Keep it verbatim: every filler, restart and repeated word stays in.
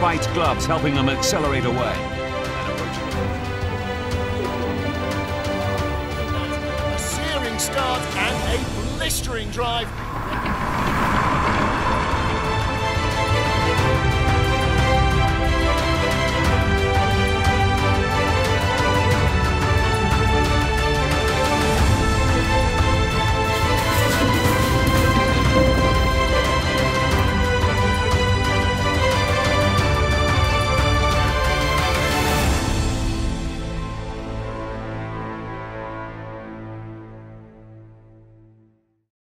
spiked gloves helping them accelerate away. A searing start and a blistering drive